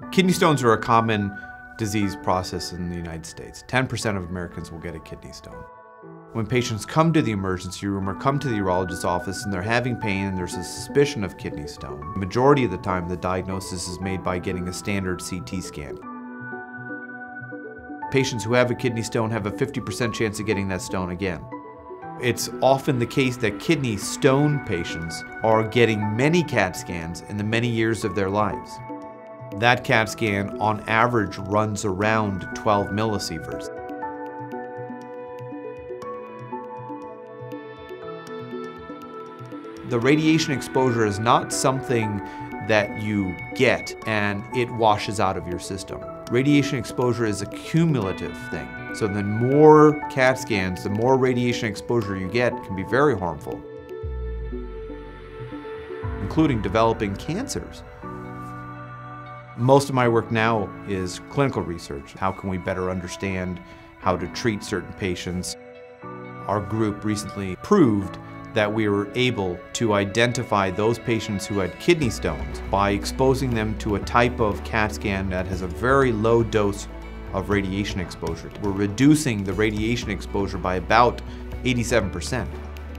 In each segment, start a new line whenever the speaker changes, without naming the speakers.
Kidney stones are a common disease process in the United States. 10% of Americans will get a kidney stone. When patients come to the emergency room or come to the urologist's office and they're having pain and there's a suspicion of kidney stone, the majority of the time the diagnosis is made by getting a standard CT scan. Patients who have a kidney stone have a 50% chance of getting that stone again. It's often the case that kidney stone patients are getting many CAT scans in the many years of their lives. That CAT scan, on average, runs around 12 millisieverts. The radiation exposure is not something that you get and it washes out of your system. Radiation exposure is a cumulative thing. So the more CAT scans, the more radiation exposure you get can be very harmful, including developing cancers. Most of my work now is clinical research. How can we better understand how to treat certain patients? Our group recently proved that we were able to identify those patients who had kidney stones by exposing them to a type of CAT scan that has a very low dose of radiation exposure. We're reducing the radiation exposure by about 87%.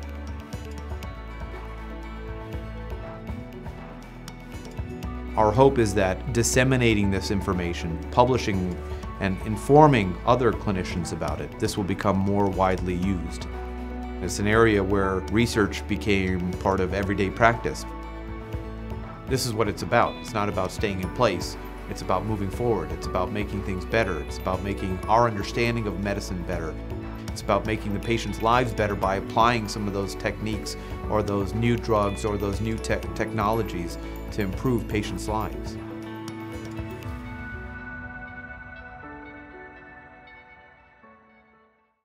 Our hope is that disseminating this information, publishing and informing other clinicians about it, this will become more widely used. It's an area where research became part of everyday practice. This is what it's about. It's not about staying in place. It's about moving forward. It's about making things better. It's about making our understanding of medicine better. It's about making the patient's lives better by applying some of those techniques or those new drugs or those new technologies to improve patients' lives.